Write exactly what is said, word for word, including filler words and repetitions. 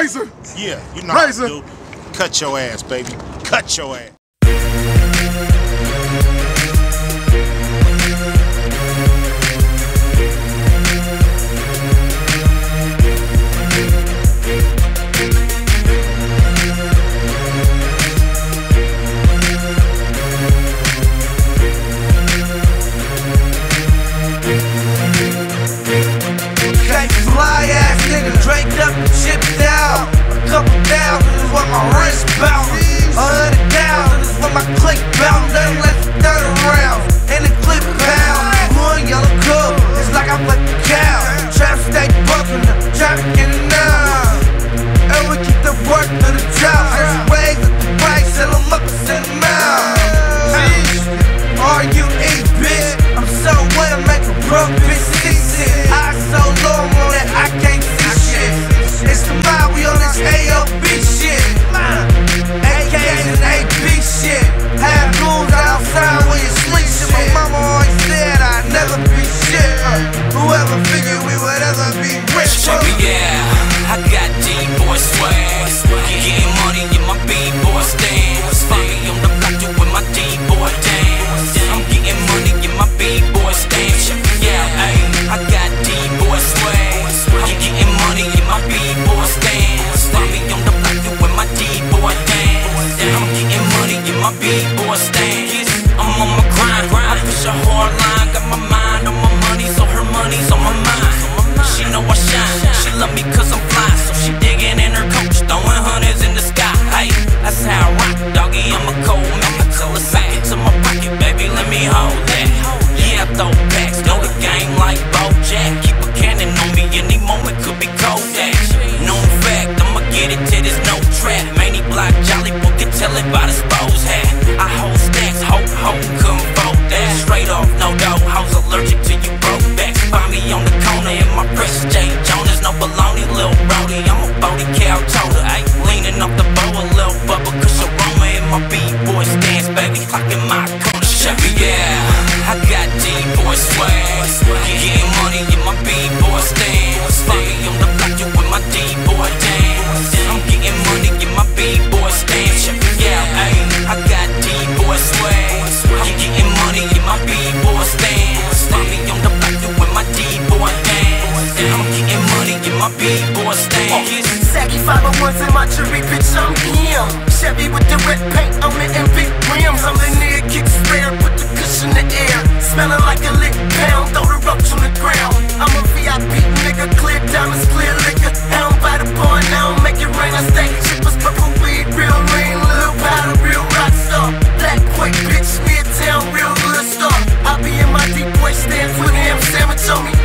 Razor. Yeah, you know Razor. how to do. Cut your ass, baby. Cut your ass. Draked up, shipped out. A couple thousand is what my wrist bout. A hundred thousand is what my click bout. Nothing less than thirty rounds. And the clip pound. One yellow cup, it's like I fucked the cow. Trap stay bucking, traffic in the nine. And we keep the work to the job. First waves at the price, sell them up and send them out. R U E, bitch. I'm so wet, I make a broke bitch see shit. I so low, I'm on that I can't see shit. It's the mob, we on this A O B shit. A K As and A B shit. Have goons outside when you sleep shit. My mama always said I'd never be shit. uh, Whoever figured we would ever be rich. Check me out, I got D-boy swag. Getting money in my B-boy stance. Find me on the block doing my D-boy dance. I'm getting money in my B-boy stance. Check me out, ayy, I got D-boy swag. I'm getting money in my B-boy stance. Find me on the block doing my D-boy dance. I'm getting money in my B-boy stance. I'm on my grind, I push a hard line. Got my mind on my money, so her money's on my mind. She know I shine, she love me cause I'm fly. So she digging in her coach, throwing hundreds in the sky. Hey, that's how I rock, doggy, I'm a cold man. Till it's back into my pocket, baby, let me hold that. Yeah, I throw packs, know the game like Bojack. Keep a cannon on me, any moment could be Kodak. Known fact, I'ma get it till there's no trap. Manny Block, Jolly Book can tell it by the Spose hat. I hold stacks, hope, hope, couldn't vote that. Straight off, no dough, hoes allergic to you broke backs. Find me on the corner in my precious J. Jonas, no baloney, lil' brody. I'm a body cow toter, ayy. Leaning off the bow, a lil' bubble, cause aroma in my B-boy stance, baby. Clocking my corner, check me out. I got D-boy swag. Getting money in my B-boy stance. Find me on the block doing my D-boy dance. I'm getting money in my B-boy stance. Check me out, ayy. I got D-boy swag. I'm getting money in my B-boy stance. Find me on the block doing my D-boy dance. I'm getting money in my B-boy stance. Saggy five oh ones in my jury, bitch, I'm him. Chevy with the red paint on it and big rims. I'm the near kick spare, put the cushion in the air. Smelling like a lick pound, throw the roach on the ground. I'm a V I P nigga, clear diamonds, clear liquor. I don't buy the barn, I don't make it rain. I stack chippers, purple weed, real lean, little powder, real rock star. Black quick bitch, midtown, real good star. I be in my deep boy stance with him, sandwich on me.